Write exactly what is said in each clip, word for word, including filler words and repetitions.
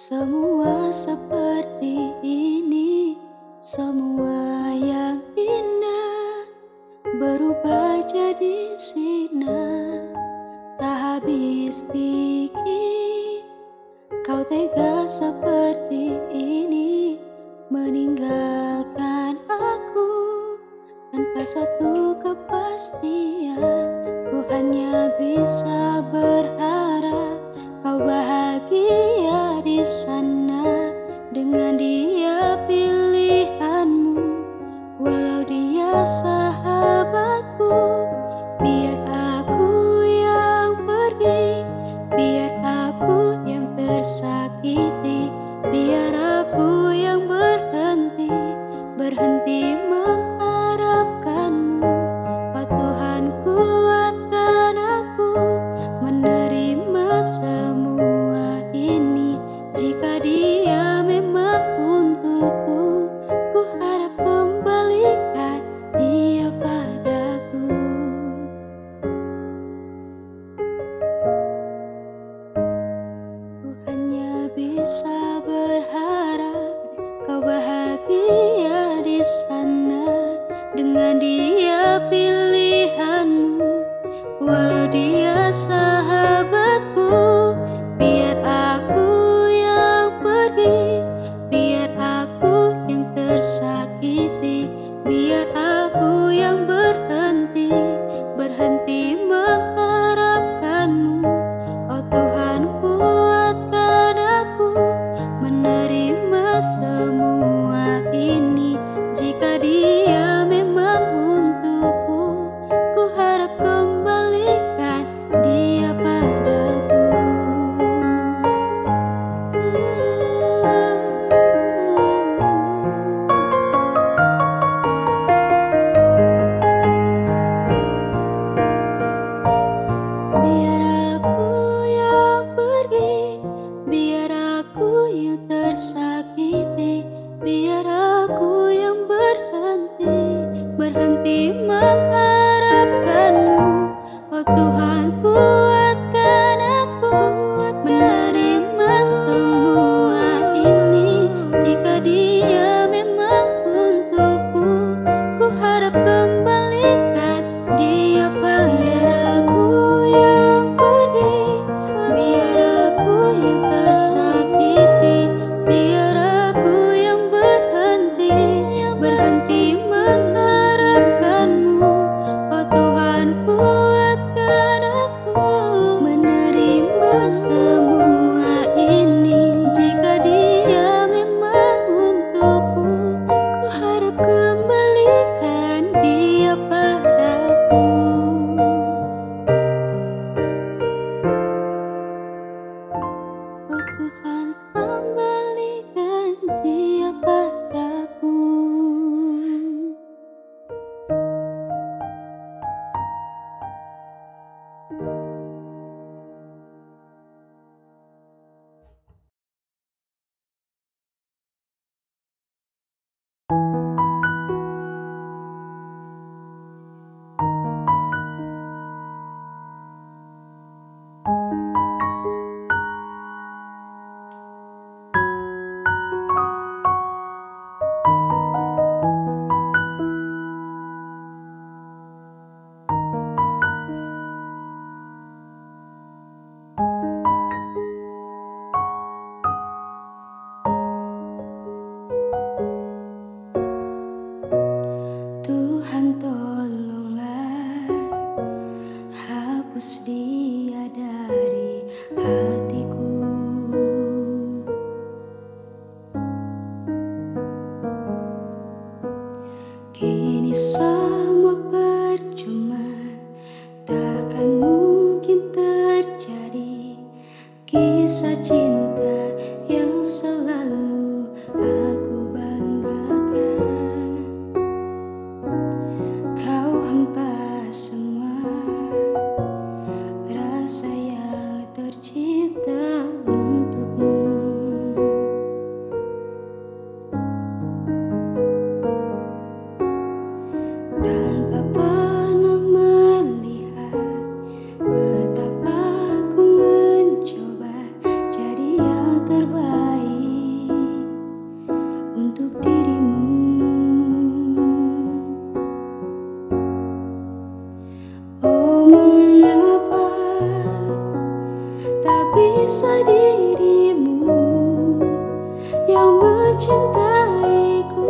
Semua seperti ini, semua yang indah berubah jadi sinar. Tak habis pikir kau tega seperti ini, meninggalkan aku tanpa suatu kepastian. Ku hanya bisa berharap kau bahagia di sana dengan dia pilihanmu, walau dia sahabatku. Biar aku yang pergi, biar aku yang tersakiti, biar aku yang berhenti, berhenti mengharapkanmu. Oh Tuhan, kuatkan aku menerima semua ini. Jika dia memang untukku, ku harap kembalikan dia padaku. Ku hanya bisa berharap kau bahagia di sana dengan dia pilihanmu, walau dia sahabatku. Biar aku yang pergi, biar aku yang tersakiti, biar aku yang berhenti, berhenti mengharapkanmu. Oh Tuhan, kuatkan aku menerima semua ini. Jika dia memang untukku, ku harap kembalikan dia padaku. Biar aku yang pergi, biar aku yang tersakiti, biar aku yang berhenti, berhenti mengharapkanmu. Oh Tuhan, kuatkan aku menerima semua ini. Jika dia memang untukku, ku harap kembalikan dia padaku. Yang pergi, biar aku yang tersakiti, biar aku yang berhenti, berhenti mengharapkanmu. Oh Tuhan, kuatkan aku menerima semua ini. Jika dia memang untukku, ku harap kembalikan dia padaku. Oh Tuhan, kembalikan dia padaku. Tuhan, tolonglah hapus dia dari hatiku. Kini semua percuma, takkan mungkin terjadi kisah cinta yang selalu aku banggakan. Kau hempas semua bisa dirimu yang mencintaiku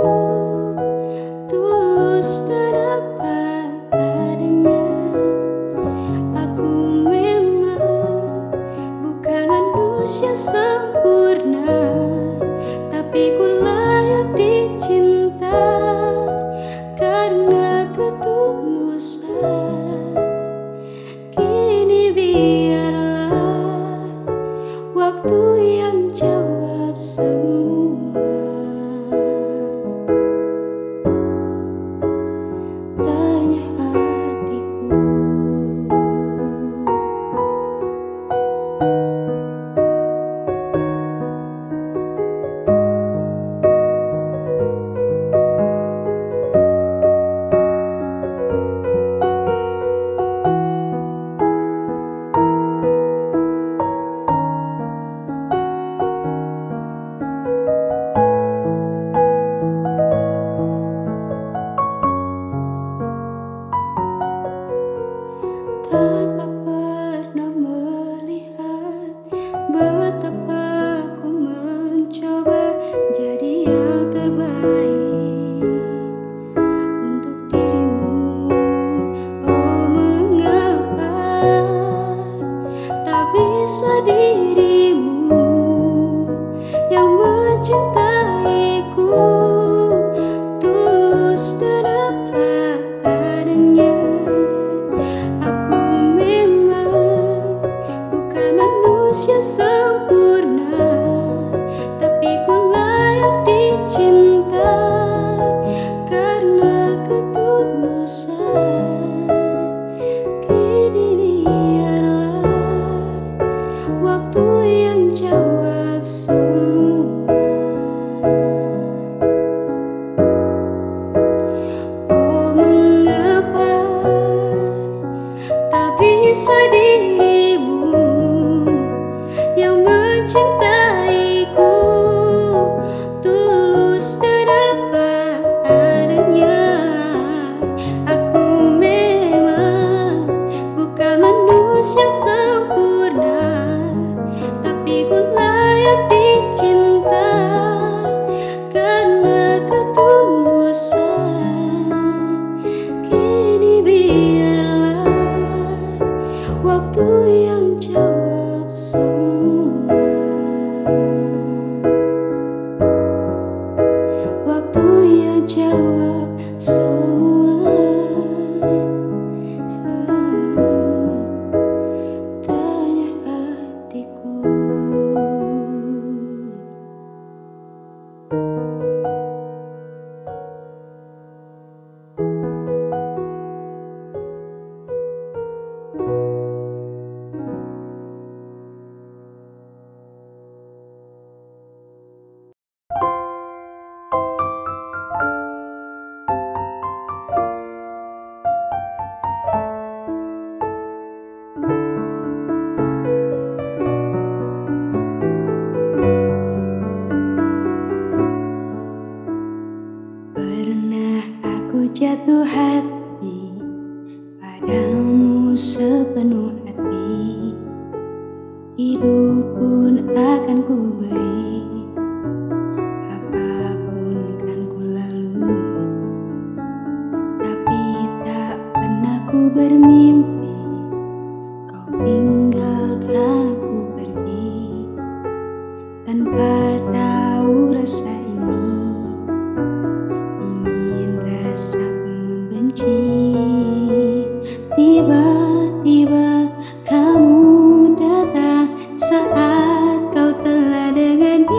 tulus dan apa adanya. Aku memang bukan manusia sempurna, tapi ku layak dicinta karena ketulusan. Kini biarlah waktu yang jawab semua. Tanya hatiku. Tanpa pernah melihat betapa ku mencoba jadi yang terbaik untuk dirimu. Oh, mengapa tak bisa dirimu yang mencintaiku tulus dan apa adanya. Aku memang bukan manusia sempurna, tapi ku layak dicinta karena ketulusan. Kini biarlah waktu yang jawab semua. Oh, mengapa tak bisa dirimu yang mencintaiku tulus dan apa adanya. Aku memang bukan manusia sempurna, tapi ku layak dicinta karena ketulusan. Kini biarlah waktu yang jawab semua. Waktu yang jawab semua. Tanya hatiku. Pernah aku jatuh hati padamu sepenuh hati, hidup pun akan ku beri, apapun kan ku lalui. Tapi tak pernah ku bermimpi kau tinggalkan aku pergi, tanpa tahu rasa ini. Ingin rasaku membenci, tiba-tiba kamu datang saat kau telah dengan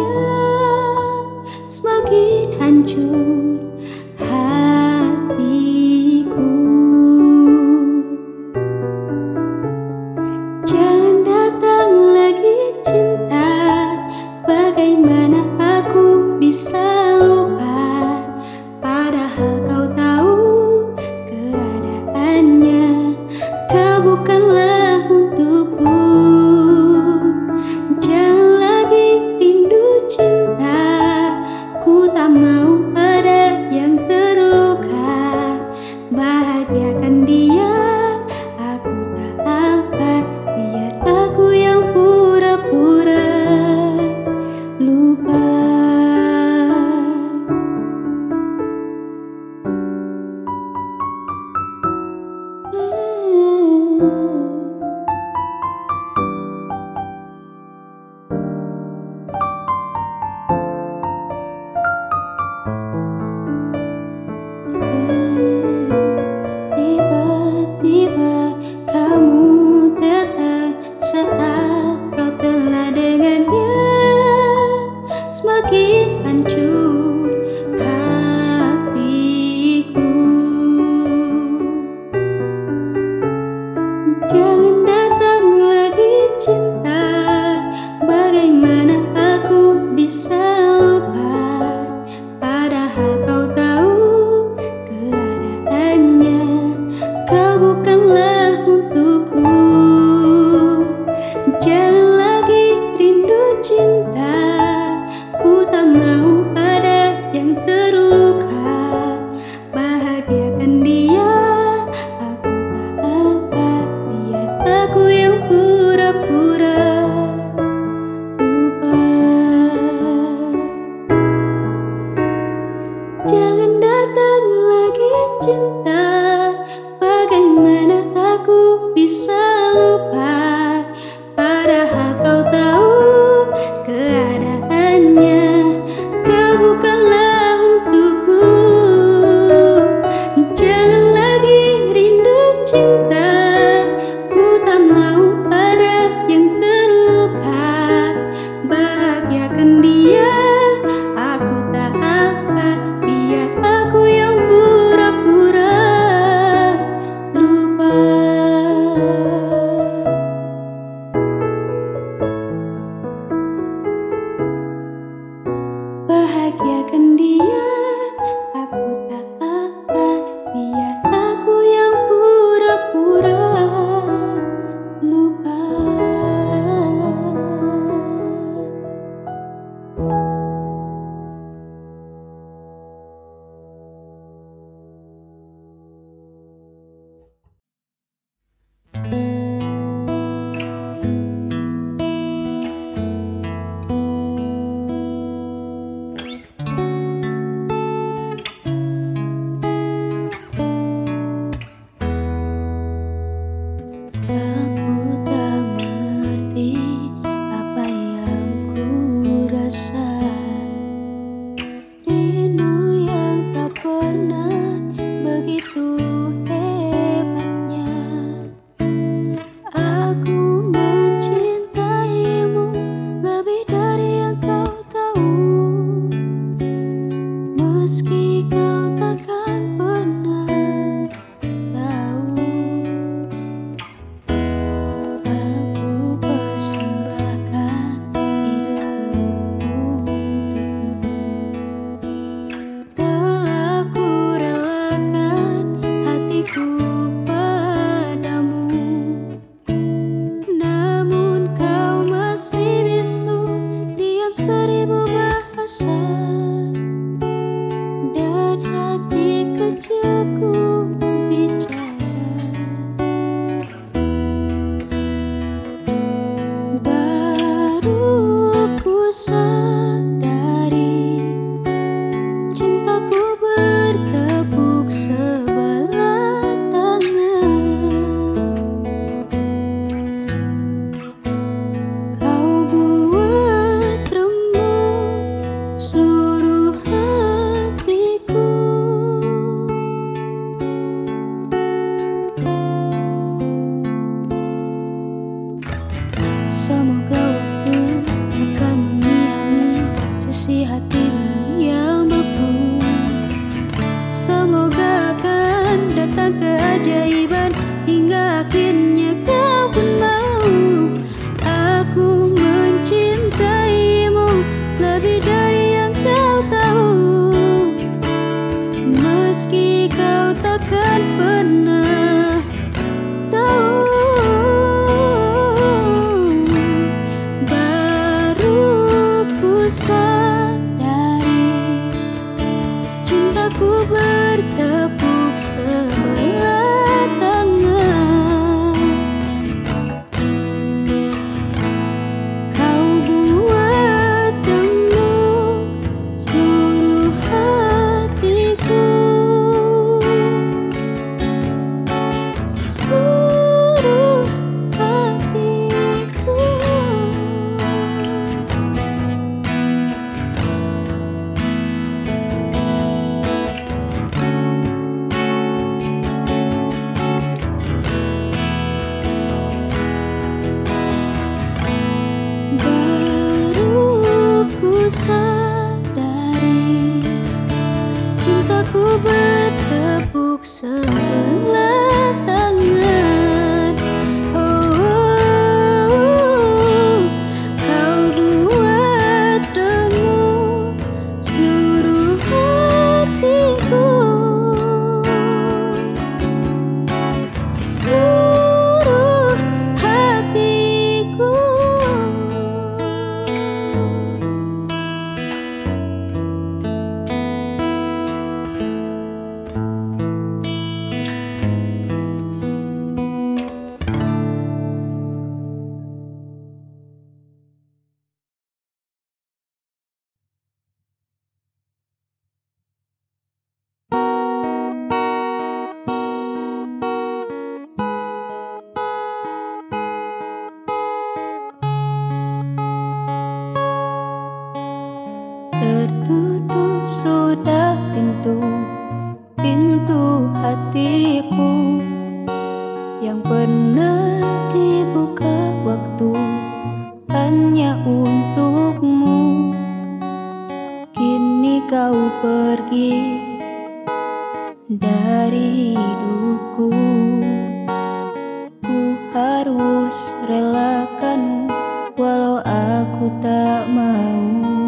Bahagiakan dia, aku tak akan, biar aku yang pura-pura lupa. Aku tak mengerti apa yang ku rasa, rindu yang tak pernah begitu hebatnya. Aku mencintaimu lebih dari yang kau tahu, meski kau takkan pernah tahu. Aku persembahkan hidupku untukmu, telah ku relakan hatiku padamu. Namun kau masih bisu, diam seribu bahasa, dan hati kecilku bicara. Baru ku sadari cintaku bertepuk sebelah tangan. Kau buat remuk seluruh hatiku. Semoga waktu akan menyiangi sisi hatimu yang beku. Semoga akan datang keajaiban hingga akhirnya kau pun mau. Aku mencintaimu lebih dari yang kau tahu, meski kau takkan pernah tahu. Baru ku sadari cintaku bertepuk sebelah tangan. Kau buat remuk seluruh hatiku, seluruh hatiku. Baru ku sadari cintaku bertepuk sebelah tangan. Oh, oh, oh. Kau buat remuk seluruh hatiku, seluruh hatiku. harus relakanmu walau aku tak mau.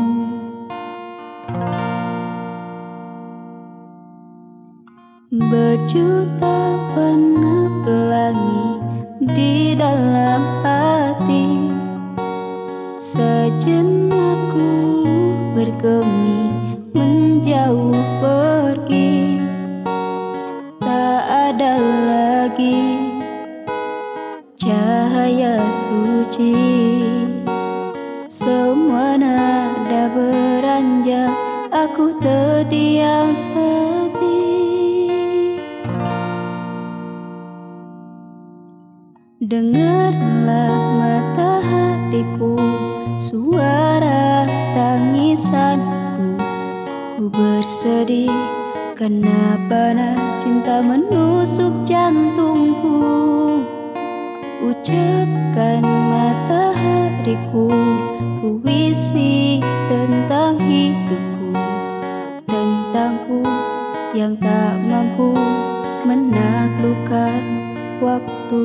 Berjuta warna pelangi di dalam hati, sejenak luluh bergemi menjauh pergi. Tak ada lagi cahaya suci, semua nada beranjak, aku terdiam sepi. Dengarlah mata hatiku, suara tangisanku. Ku bersedih karena panas cinta menusuk jantungku. Ucapkan matahariku puisi tentang hidupku, tentangku yang tak mampu menaklukkan waktu.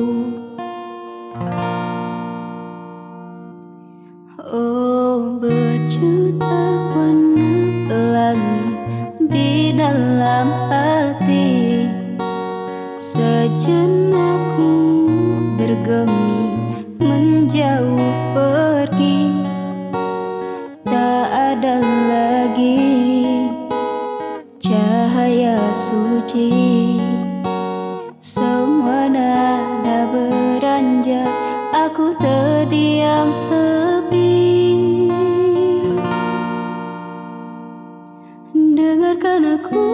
Oh, berjuta warna pelangi di dalam hati, sejenak luluh bergemi menjauh pergi. Tak ada lagi cahaya suci, semua nada beranjak, aku terdiam sepi. Dengarkan aku,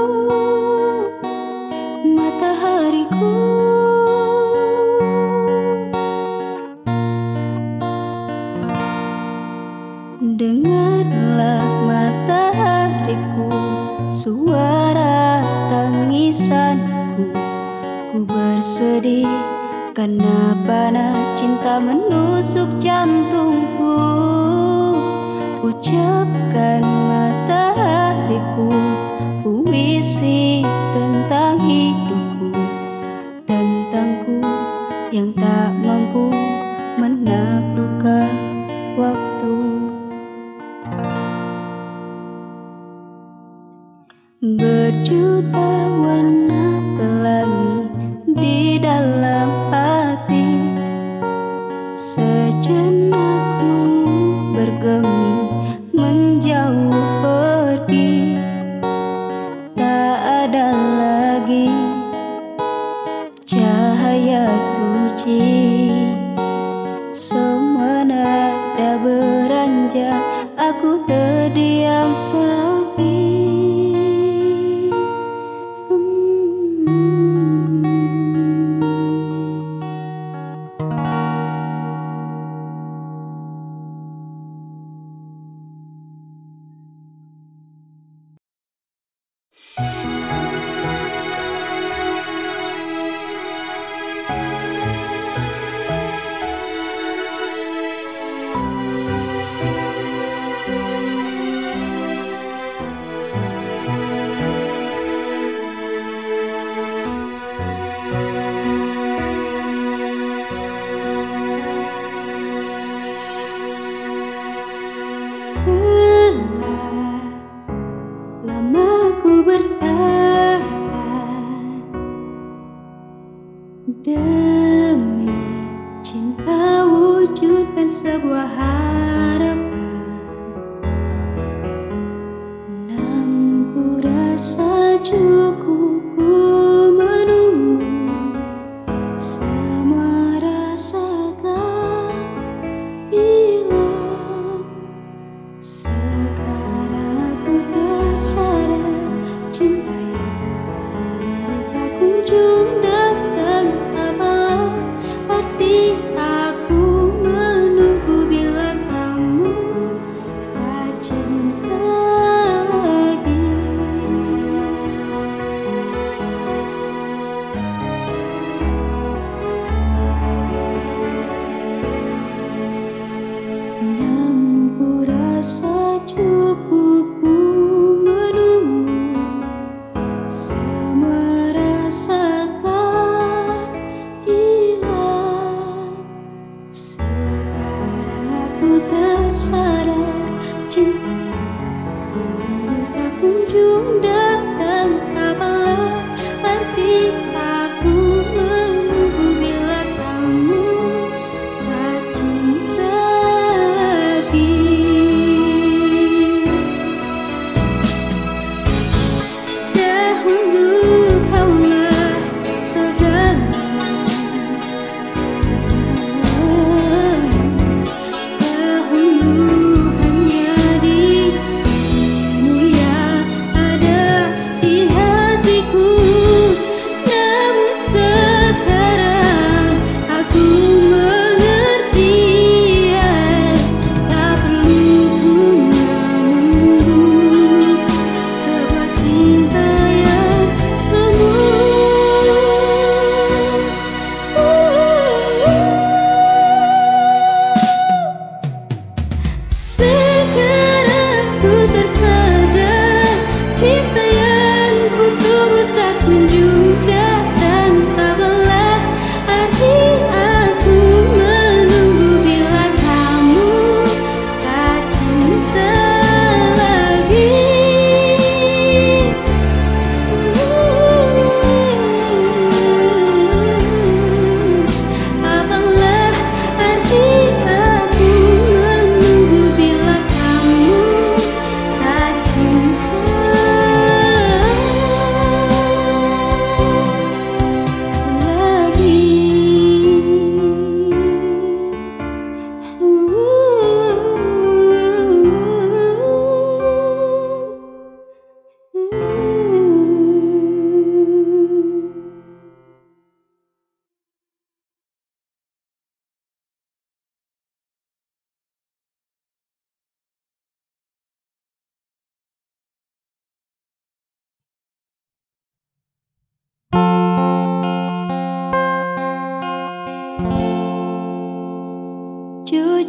matahariku. Dengarlah matahariku, suara tangisanku. Ku bersedih karena panas cinta menusuk jantungku. Ucapkan matahariku puisi tentang hidupku, tentangku yang tak mampu menaklukkan waktu. Berjuta warna pelangi di dalam hati, sejenak luluh bergemi menjauh pergi. Tak ada lagi cahaya suci, semua nada beranjak, aku terdiam sepi. Demi cinta wujudkan sebuah harapan, namun ku rasa cukup ku menunggu. Semua rasa telah hilang, sekarang aku tersadar cinta yang menunggu tak kunjung datang. Arti aku menunggu bila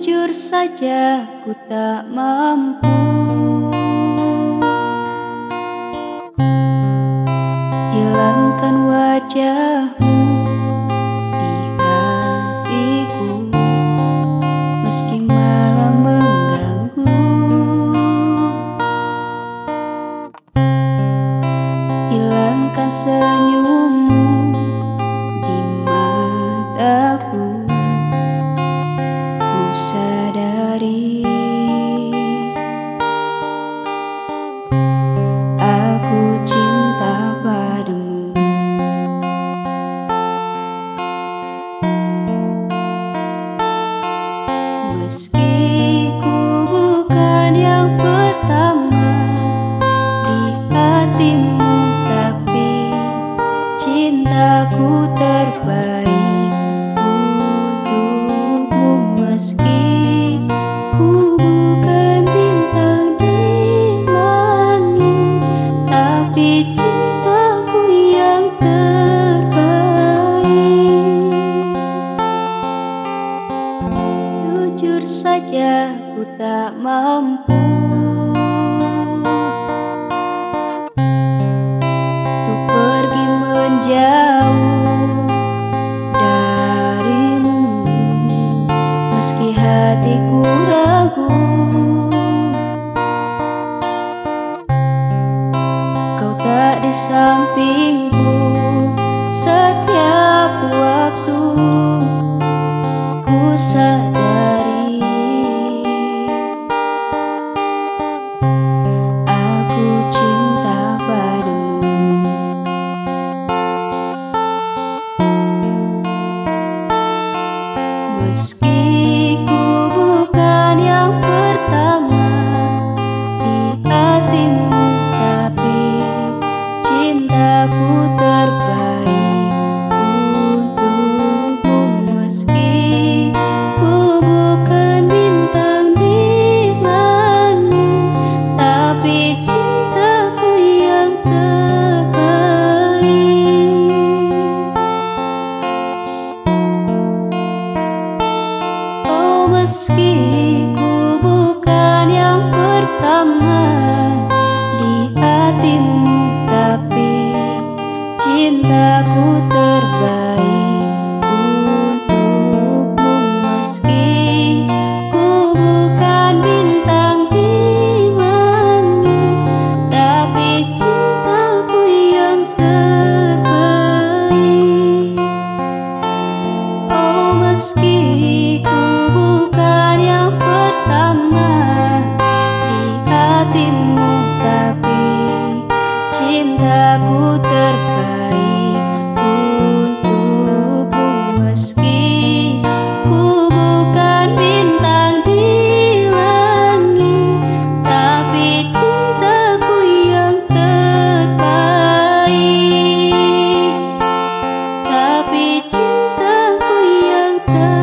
Jujur saja ku tak mampu hilangkan wajahmu di hatiku, meski malam mengganggu. Hilangkan senyummu di mataku, ku sadari aku cinta padamu. Meski ku bukan yang pertama di hatimu, tapi cintaku terbaik untukmu. Meski ku bukan bintang di langit, tapi cintaku yang terbaik. Jujur saja ku tak mampu untuk pergi menjauh darimu, meski hatiku ragu. Kau tak di sampingku setiap waktu, ku sadari aku cinta padamu. Meski ku bukan yang pertama di hatimu, tapi cintaku terbaik untukmu. Meski ku bukan bintang di langit, tapi cintaku yang terbaik. Oh, meski ku bukan yang pertama di hatimu, tapi cintaku terbaik untukmu. Meski ku bukan bintang di langit, tapi cintaku yang terbaik. Oh, meski ku bukan yang pertama di hatimu, tapi cintaku terbaik untukmu. Meski ku bukan bintang di langit, tapi cintaku yang terbaik. Tapi cintaku yang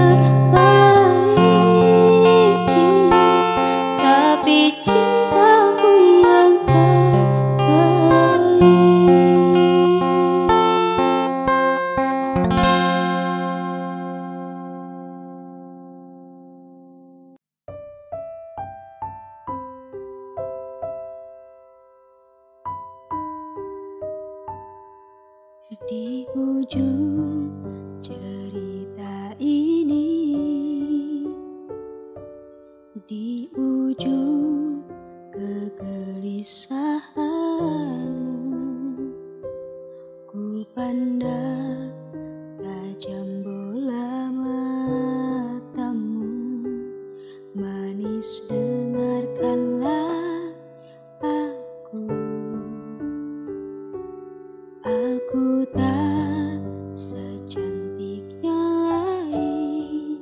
terbaik. Tapi cintaku yang terbaik. Di ujung cerita ini, di ujung kegelisahanmu, ku pandang tajam bola matamu. Manis, dengarkanlah aku. Aku tak secantik yang lain,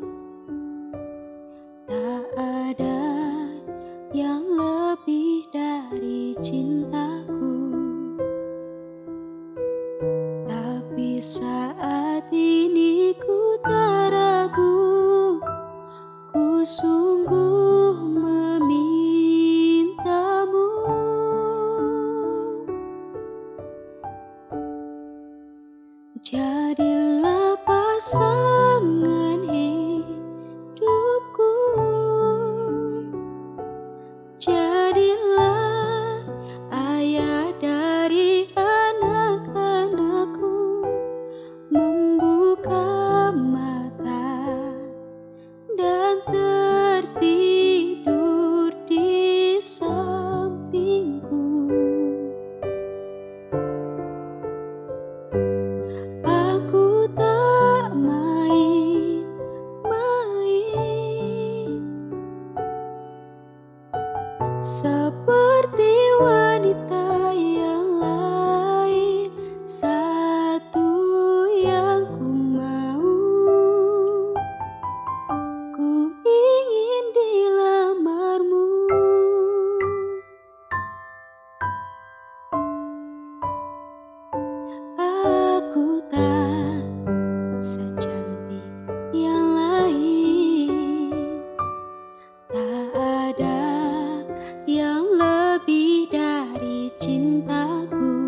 tak ada yang lebih dari cintaku. Tapi saat ini ku tak ragu, ku sungguh memintamu. Jadilah pasangan hidupku. seperti wanita yang lain, satu yang ku mau, ku ingin dilamarmu. Aku tak secantik yang lain, tak ada yang lebih dari cintaku.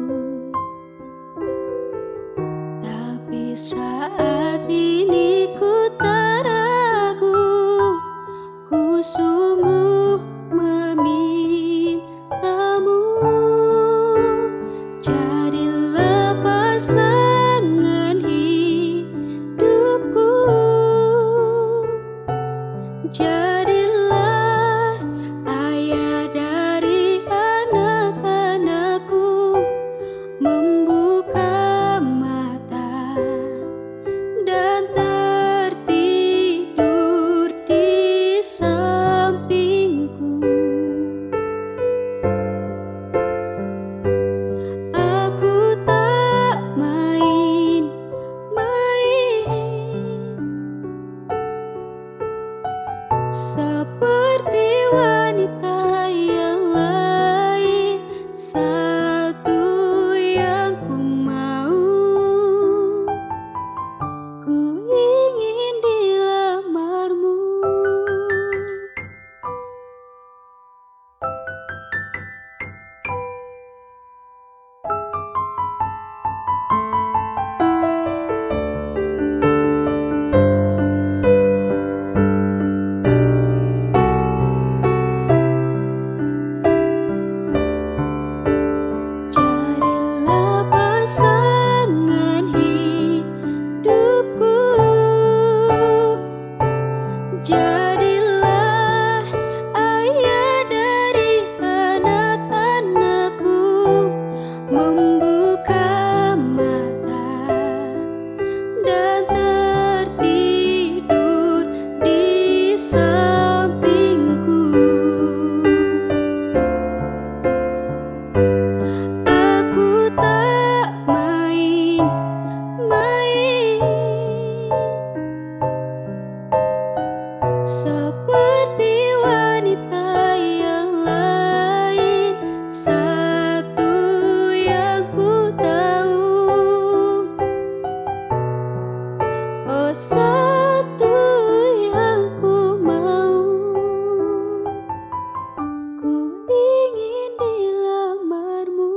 Tapi saat ini ku tak ragu, ku sungguh memintamu, jadilah pasangan hidupku, jadilah ayah dari anak-anakku, membuka mata dan tertidur di sampingku. Aku tak main-main, seperti wanita yang lain, satu yang ku mau, ku ingin dilamarmu. Jadilah pasangan hidupku, jadilah ayah dari anak-anakku, membuka mata dan tertidur di sampingku. Aku tak main-main, seperti wanita yang lain, satu yang ku tahu, oh satu yang ku mau, ku ingin dilamarmu.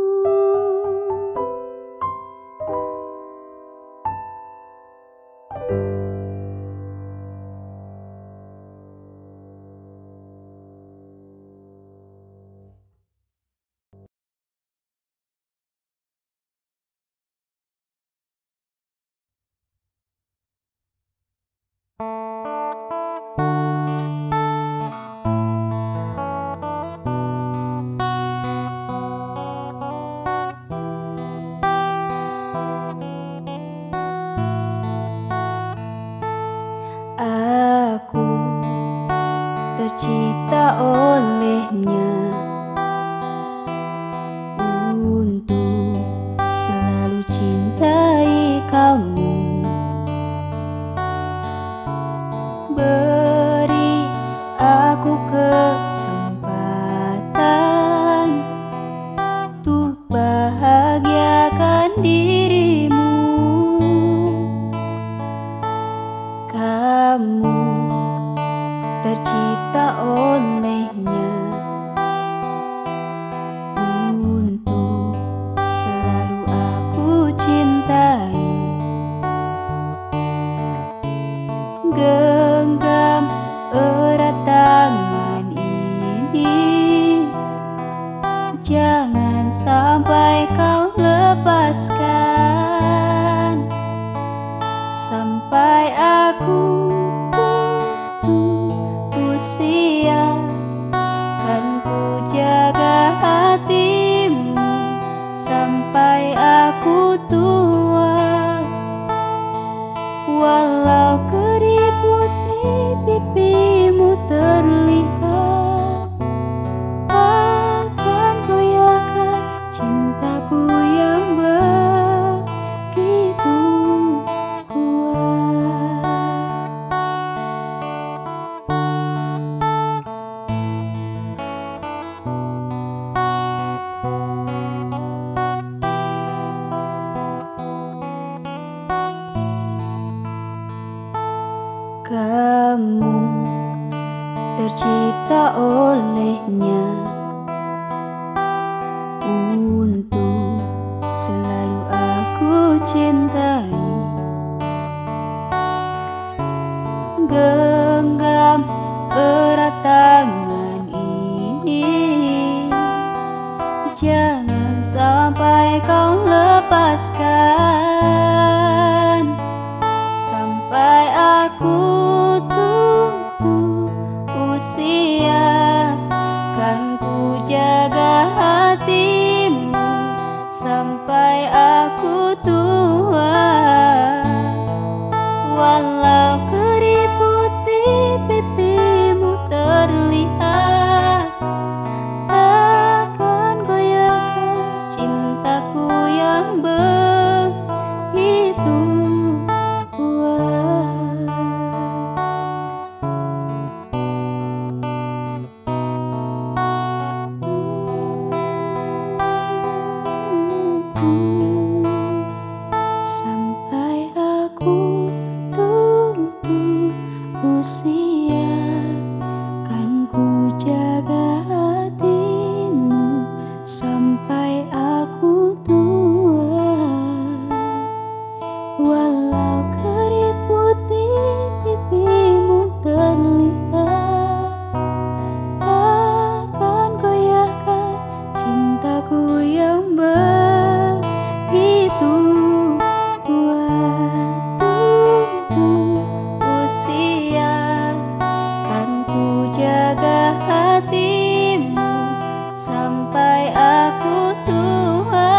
Aku tercipta olehnya untuk selalu cintai kamu. Beri aku kesempatan untuk bahagiakan dirimu. Kamu tercipta olehnya untuk selalu aku cintai. Genggam erat tangan ini, jangan sampai kau lepaskan, sampai aku putus usia, kan ku jaga hatimu sampai aku tua. Walau keriput di pipimu terlihat, kamu tercipta olehnya untuk selalu aku cintai. Genggam erat tangan ini, jangan sampai kau lepaskan, sampai aku tutup usia. Kan ku jaga hatimu sampai aku tua. Walau keriput di pipimu terlihat, takkan goyahkan cintaku yang begitu kuat. Sampai aku tutup usia, kan ku jaga hatimu sampai aku tua. Walau keriput di pipimu terlihat, takkan goyahkan cintaku yang begitu kuat. Tutup usia, kan ku jaga hatimu sampai aku tua.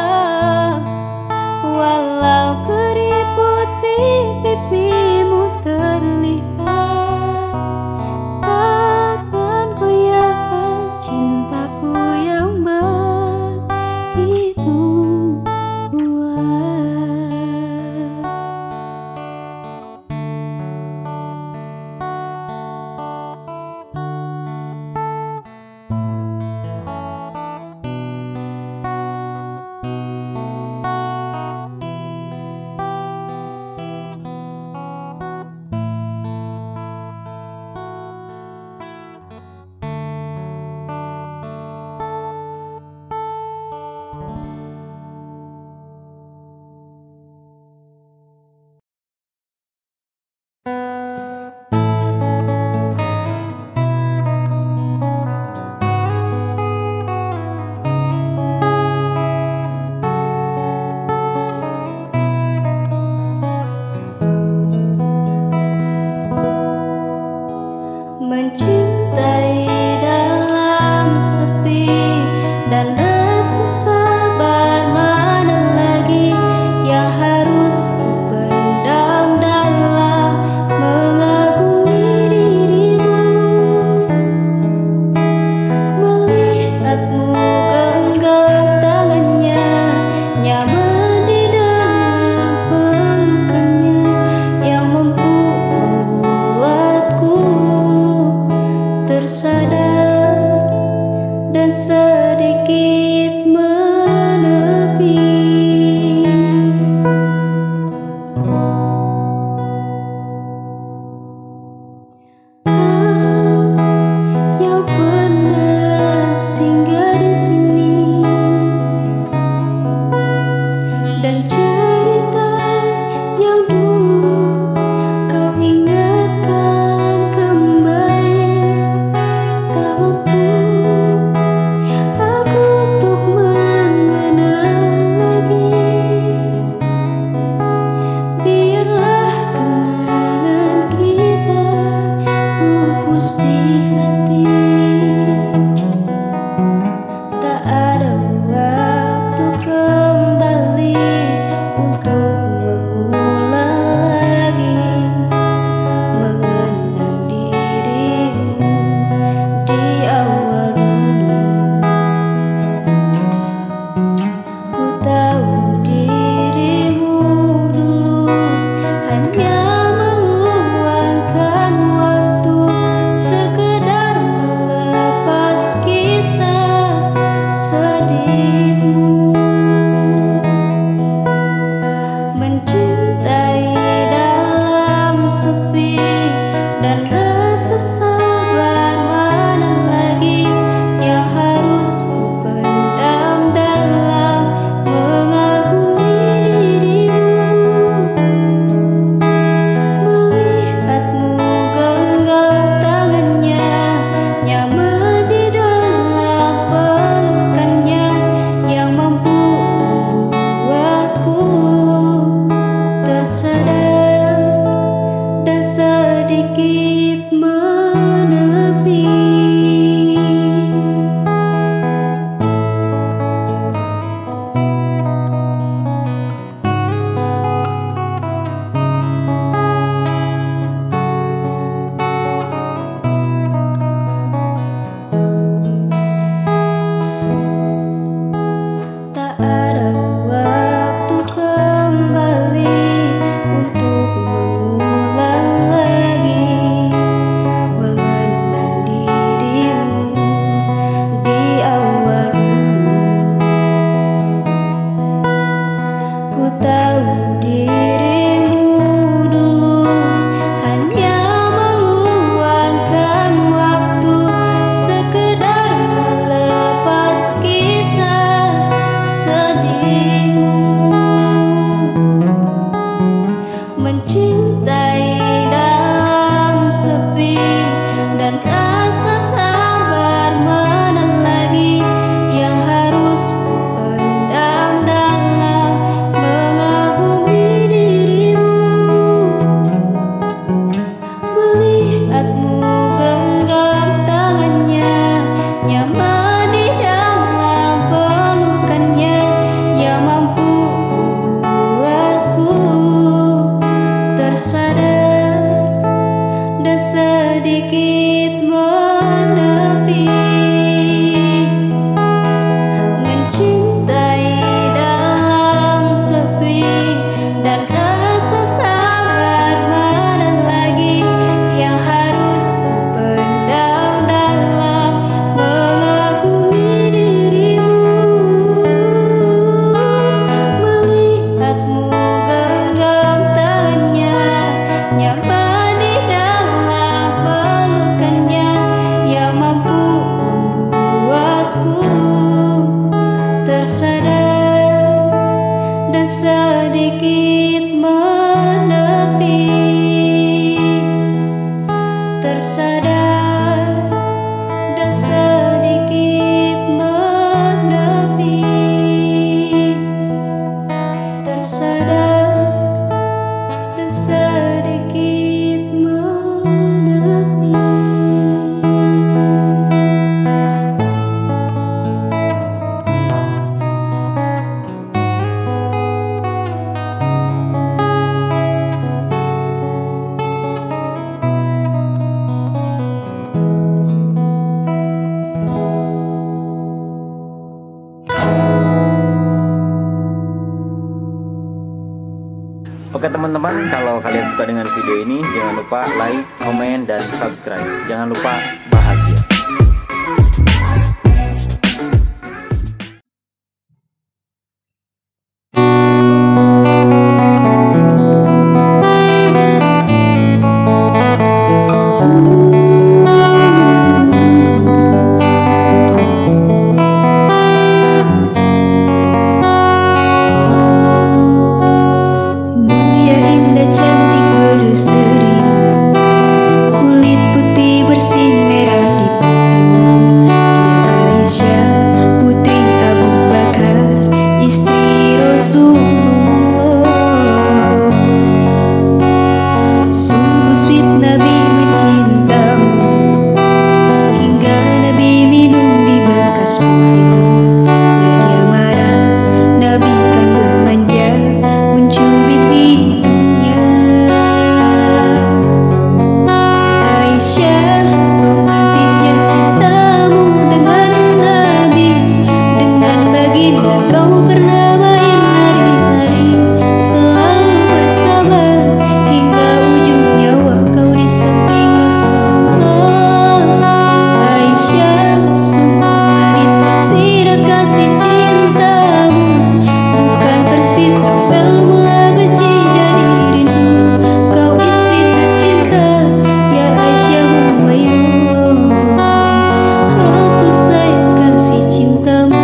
Walau keriput di pipimu terlihat, takkan goyahkan cintaku yang begitu kuat. Mencintai dalam sepi dan rasa sabar, mana lagi yang harus ku pendam dalam mengagumi dirimu. Melihatmu genggam tangannya, nyaman di dalam pelukannya, yang mampu membuatku dan rasa sabar mana lagi yang harus ku pendam dalam mengagumi dirimu. Melihatmu genggam tangannya, nyaman di dalam pelukannya yang mampu membuatku tersadar dan sedikit menepi. Tak ada waktu kembali untuk mengulang lagi mengenal dirimu di awal dulu. Ku tahu dirimu dulu hanya meluangkan waktu sekedar melepas kisah sedihmu. Mencintai dalam sepi dan rasa sabar mana lagi yang harus ku pendam dalam mengagumi dirimu. Melihatmu genggam tangannya, nyaman di dalam pelukannya yang mampu membuatku tersadar dan sedikit menepi. Mencintai dalam sepi dan rasa sabar mana lagi yang harus ku pendam dalam mengagumi dirimu. Melihatmu genggam tangannya, nyaman di dalam pelukannya yang mampu membuatku tersadar dan sedikit menepi. Tersadar dan sedikit menepi. Tersadar dan sedikit menepi. Oke teman-teman, kalau kalian suka dengan video ini, jangan lupa like, komen, dan subscribe. Jangan lupa bahagia. Mulia indah cantik berseri, kulit putih bersih merah di pipimu. Aisyah putri Abu Bakar, istri Rasulullah. Sungguh sweet Nabi mencintamu, hingga Nabi minum di bekas pipimu. Dan dia marah, Nabi kan bermanja mencubit hidungnya. Aisyah, romantisnya cintamu dengan Nabi, dengan baginda kau pernah main hari-hari, selalu bersama hingga ujung nyawa kau di samping Rasulullah. Aisyah, sungguh manis kasih kasih cintamu, bukan persis novel mula benci jadi rindu. Kau istri tercinta, ya Humayun, Rasul sayang kasih cintamu.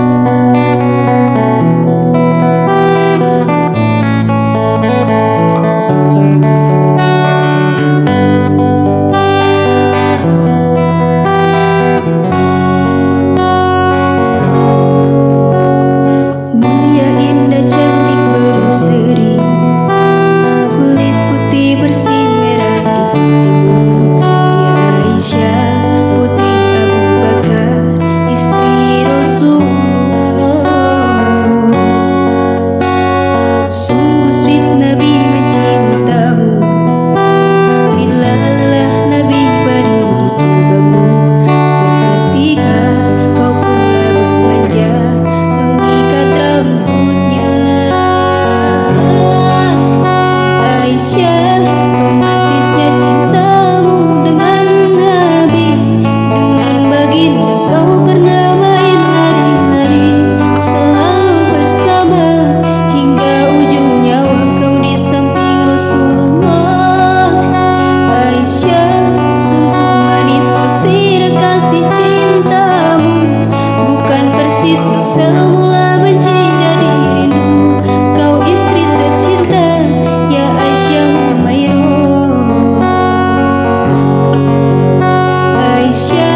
Mulia indah cantik berseri, kulit putih bersih merah dipilihmu. Dia Aisyah putri Abu Bakar, istri Rasulullah. Sungguh sweet Nabi mencintamu, bilalah Nabi beri dicobamu. Seketika kau pula bermanja, mengikat rambutnya. Aisyah, romantisnya cintamu dengan Nabi. Dengan baginda kau pernah main hari-hari, selalu bersama hingga ujung nyawa kau di samping Rasulullah. Aisyah, sungguh manis qasidah kasih cintamu, bukan persis novel mula benci jadi rindu. Kau istri tercinta, ya Aisyah Humayun. Aisyah